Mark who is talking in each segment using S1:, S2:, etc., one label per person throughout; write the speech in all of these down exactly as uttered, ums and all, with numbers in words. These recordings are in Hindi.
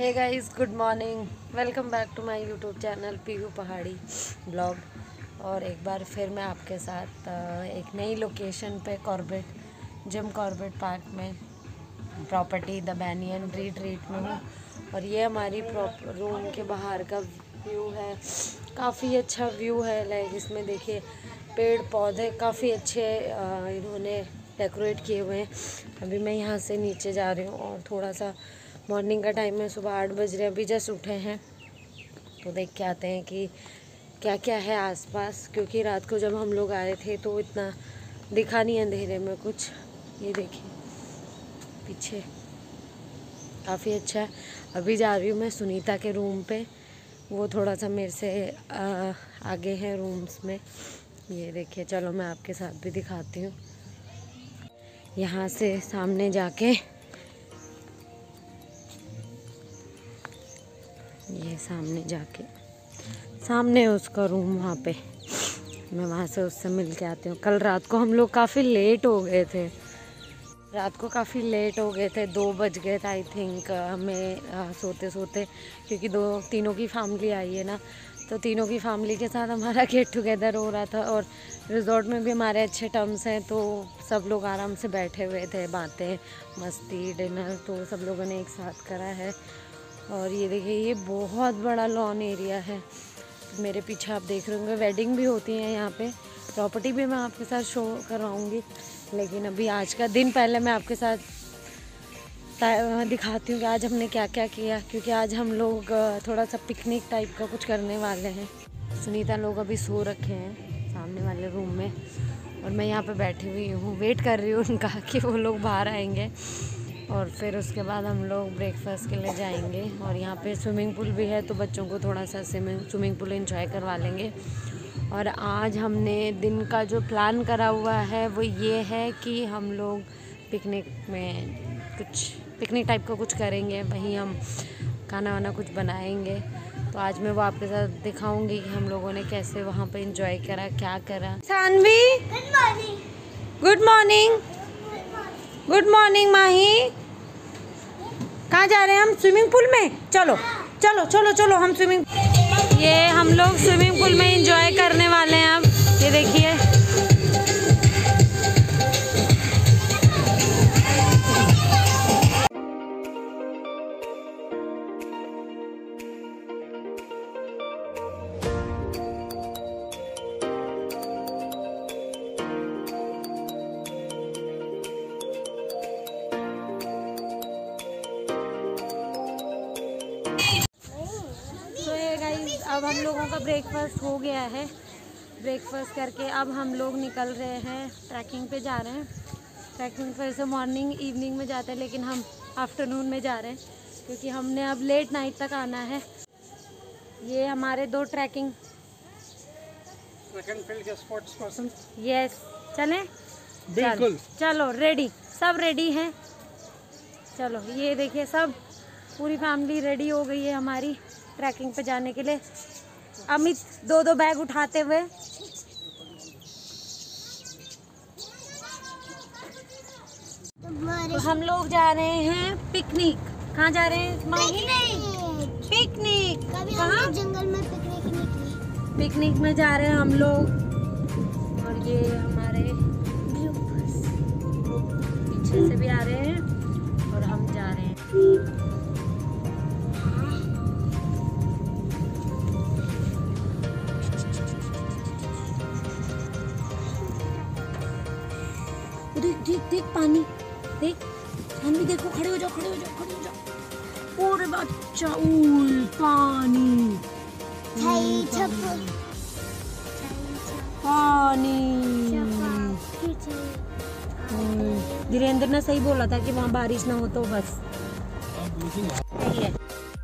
S1: Hey guys, good morning. Welcome back to my YouTube channel Piyu Pahadi blog. और एक बार फिर मैं आपके साथ एक नई लोकेशन पे कॉर्बेट जिम कॉर्बेट पार्क में प्रॉपर्टी द बैनियन रिट्रीट में हूँ। और ये हमारी रूम के बाहर का व्यू है। काफ़ी अच्छा व्यू है। लाइक इसमें देखिए पेड़ पौधे काफ़ी अच्छे इन्होंने डेकोरेट किए हुए हैं। अभी मैं यहाँ से नीचे जा रही हूँ और थोड़ा सा मॉर्निंग का टाइम है, सुबह आठ बज रहे हैं, अभी जस्ट उठे हैं तो देख के आते हैं कि क्या क्या है आसपास। क्योंकि रात को जब हम लोग आए थे तो इतना दिखा नहीं अंधेरे में कुछ। ये देखिए पीछे काफ़ी अच्छा है। अभी जा रही हूँ मैं सुनीता के रूम पे, वो थोड़ा सा मेरे से आ, आगे है रूम्स में। ये देखिए, चलो मैं आपके साथ भी दिखाती हूँ। यहाँ से सामने जाके ये सामने जाके सामने उसका रूम, वहाँ पे मैं वहाँ से उससे मिल के आती हूँ। कल रात को हम लोग काफ़ी लेट हो गए थे रात को काफ़ी लेट हो गए थे दो बज गए थे आई थिंक हमें आ, सोते सोते। क्योंकि दो तीनों की फैमिली आई है ना, तो तीनों की फैमिली के साथ हमारा गेट टुगेदर हो रहा था। और रिजॉर्ट में भी हमारे अच्छे टर्म्स हैं, तो सब लोग आराम से बैठे हुए थे, बातें मस्ती डिनर तो सब लोगों ने एक साथ करा है। और ये देखिए ये बहुत बड़ा लॉन एरिया है। मेरे पीछे आप देख रहे होंगे वेडिंग भी होती है यहाँ पे। प्रॉपर्टी भी मैं आपके साथ शो करवाऊँगी, लेकिन अभी आज का दिन पहले मैं आपके साथ दिखाती हूँ कि आज हमने क्या क्या किया। क्योंकि आज हम लोग थोड़ा सा पिकनिक टाइप का कुछ करने वाले हैं। सुनीता लोग अभी सो रखे हैं सामने वाले रूम में और मैं यहाँ पे बैठी हुई हूँ, वेट कर रही हूँ उनका कि वो लोग बाहर आएंगे। और फिर उसके बाद हम लोग ब्रेकफास्ट के लिए जाएंगे। और यहाँ पे स्विमिंग पूल भी है, तो बच्चों को थोड़ा सा स्विमिंग स्विमिंग पूल एंजॉय करवा लेंगे। और आज हमने दिन का जो प्लान करा हुआ है वो ये है कि हम लोग पिकनिक में कुछ पिकनिक टाइप का कुछ करेंगे, वहीं हम खाना वाना कुछ बनाएंगे। तो आज मैं वो आपके साथ दिखाऊंगी कि हम लोगों ने कैसे वहाँ पे एंजॉय करा, क्या करा। Saanvi good morning. Good morning good morning Mahi. कहाँ जा रहे हैं हम? स्विमिंग पूल में। चलो चलो चलो चलो हम स्विमिंग ये हम लोग स्विमिंग पूल में एंजॉय करने वाले हैं। अब ये देखिए अब हम लोगों का ब्रेकफास्ट हो गया है। ब्रेकफास्ट करके अब हम लोग निकल रहे हैं, ट्रैकिंग पे जा रहे हैं। ट्रैकिंग पे से मॉर्निंग इवनिंग में जाते हैं, लेकिन हम आफ्टरनून में जा रहे हैं क्योंकि हमने अब लेट नाइट तक आना है। ये हमारे दो ट्रैकिंग यस चलें बिल्कुल। चलो रेडी, सब रेडी हैं। चलो ये देखिए सब पूरी फैमिली रेडी हो गई है हमारी ट्रैकिंग पे जाने के लिए। अमित दो दो बैग उठाते हुए तो हम लोग जा रहे हैं पिकनिक। कहाँ जा रहे हैं माही? पिकनिक। कहाँ? जंगल में पिकनिक नहीं। पिकनिक में जा रहे हैं हम लोग। और ये हमारे पीछे से भी आ रहे हैं और हम जा रहे हैं। देख देख देख पानी देख, हम भी देखो, खड़े हो जाओ खड़े हो जाओ खड़े हो जाओ। और बच्चा उल पानी पानी। धीरेन्द्र ने सही बोला था कि वहाँ बारिश ना हो तो बस सही है।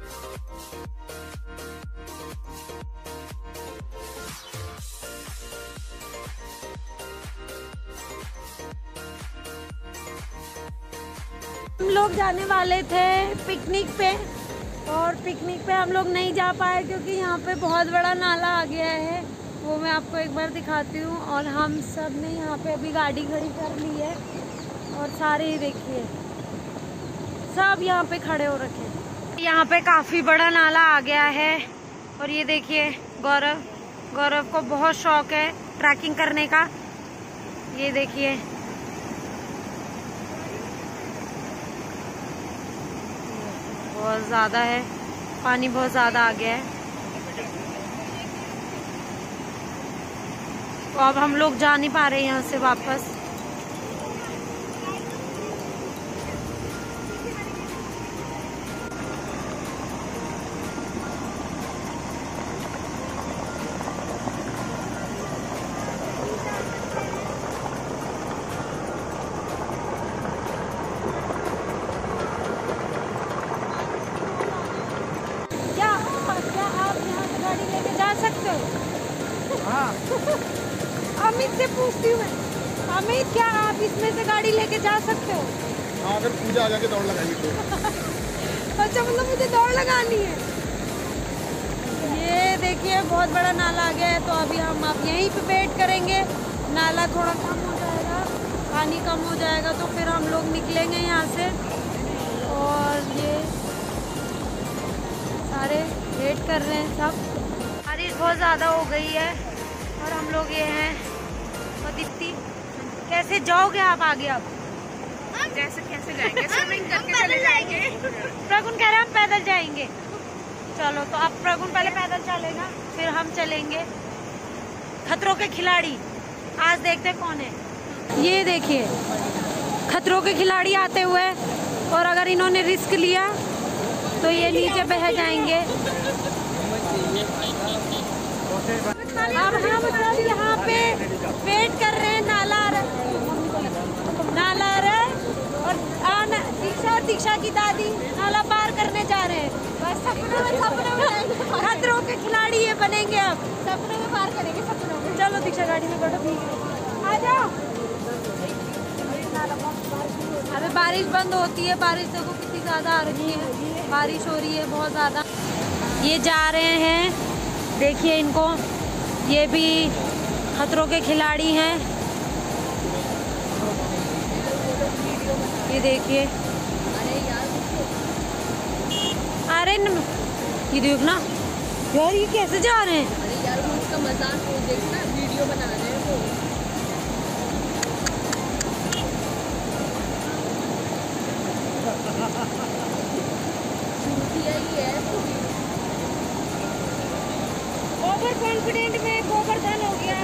S1: हम लोग जाने वाले थे पिकनिक पे और पिकनिक पे हम लोग नहीं जा पाए क्योंकि यहाँ पे बहुत बड़ा नाला आ गया है। वो मैं आपको एक बार दिखाती हूँ। और हम सब ने यहाँ पे अभी गाड़ी खड़ी कर ली है और सारे ही देखिए सब यहाँ पे खड़े हो रखे हैं। यहाँ पे काफी बड़ा नाला आ गया है और ये देखिए गौरव गौरव को बहुत शौक है ट्रैकिंग करने का। ये देखिए बहुत ज्यादा है, पानी बहुत ज्यादा आ गया है। तो अब हम लोग जा नहीं पा रहे यहाँ से वापस।
S2: अमित से पूछती हूँ मैं, अमित क्या आप इसमें से गाड़ी लेके जा सकते हो?
S3: हाँ, अगर पूजा आ जाके दौड़ लगाएंगे तो।
S2: अच्छा, मतलब मुझे दौड़ लगानी है। ये देखिए बहुत बड़ा नाला आ गया है, तो अभी हम आप यहीं पे वेट करेंगे। नाला थोड़ा कम हो जाएगा, पानी कम हो जाएगा तो फिर हम लोग निकलेंगे यहाँ से। और ये सारे वेट कर रहे हैं सब।
S1: बारिश बहुत ज़्यादा हो गई है और हम लोग ये हैं और दीप्ति। कैसे जाओगे आप आगे? अब
S2: जैसे कैसे जाएंगे? स्विमिंग करके चले जाएंगे।
S1: प्रगुन कह रहे हैं हम पैदल जाएंगे। चलो तो अब प्रगुन पहले पैदल चलेगा, फिर हम चलेंगे। खतरों के खिलाड़ी आज देखते कौन है।
S2: ये देखिए खतरों के खिलाड़ी आते हुए, और अगर इन्होंने रिस्क लिया तो ये नीचे बह जाएंगे। अब हम सब यहाँ पे वेट कर रहे हैं। नाला नाला रहा और आना दीक्षा और दीक्षा की दादी नाला पार करने जा रहे हैं। बस सपनों में सपनों में खतरों के खिलाड़ी ये बनेंगे। अब सपनों में पार करेंगे, सपनों में। चलो दीक्षा गाड़ी में बैठो, आ जाओ। अभी बारिश बंद होती है। बारिश देखो कितनी ज्यादा आ रही है, बारिश हो रही है बहुत ज्यादा। ये जा रहे हैं, देखिए इनको, ये भी खतरों के खिलाड़ी हैं। ये देखिए, अरे न, ये देखना यार, ये कैसे जा रहे हैं?
S4: अरे यार वो उसका मजाक हो, देखना वीडियो बना रहे हैं वो।
S2: ओवर कॉन्फिडेंट में गोवर्धन हो गया।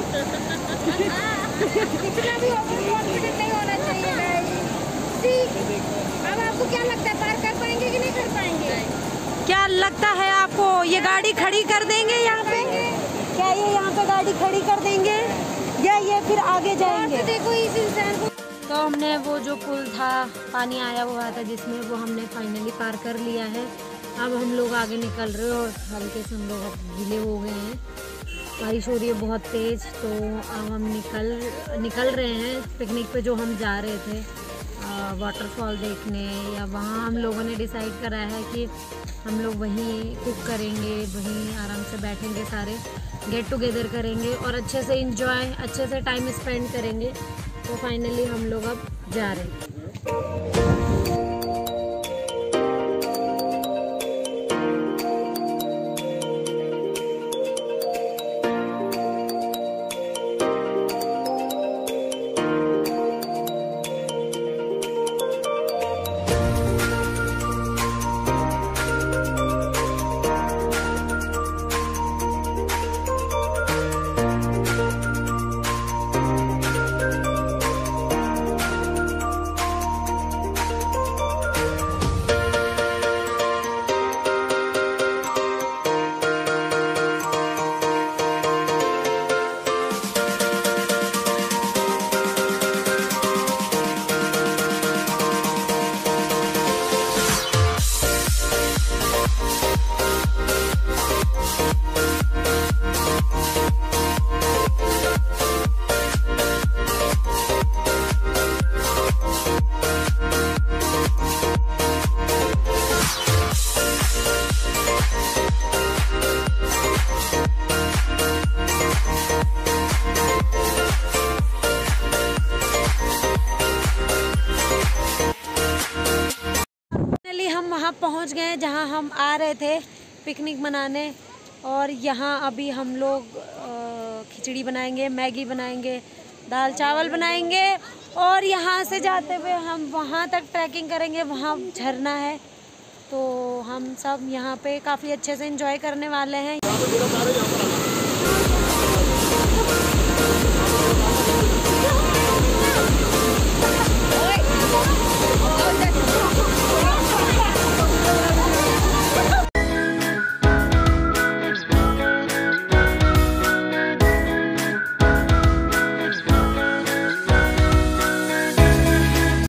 S2: इतना भी ओवर कॉन्फिडेंट नहीं होना चाहिए गाइस। अब आपको क्या लगता है, पार कर पाएंगे कि नहीं कर पाएंगे? क्या लगता है आपको? ये गाड़ी खड़ी कर देंगे यहाँ पे? क्या ये यहाँ पे गाड़ी खड़ी कर देंगे या ये फिर आगे जाएंगे? देखो इस इंसान को। तो हमने वो जो पुल था, पानी आया हुआ था जिसमें, वो हमने फाइनली पार कर लिया है। अब हम लोग आगे निकल रहे हैं और हल्के से हम लोग अब गीले हो गए हैं। बारिश हो रही है बहुत तेज़, तो अब हम निकल निकल रहे हैं पिकनिक पे जो हम जा रहे थे, वाटरफॉल देखने। या वहाँ हम लोगों ने डिसाइड करा है कि हम लोग वहीं कुक करेंगे, वहीं आराम से बैठेंगे, सारे गेट टुगेदर करेंगे और अच्छे से इंजॉय, अच्छे से टाइम स्पेंड करेंगे। तो फाइनली हम लोग अब जा रहे हैं।
S1: वहाँ पहुँच गए हैं जहाँ हम आ रहे थे पिकनिक मनाने। और यहाँ अभी हम लोग खिचड़ी बनाएंगे, मैगी बनाएंगे, दाल चावल बनाएंगे और यहाँ से जाते हुए हम वहाँ तक ट्रैकिंग करेंगे। वहाँ झरना है तो हम सब यहाँ पे काफ़ी अच्छे से एंजॉय करने वाले हैं।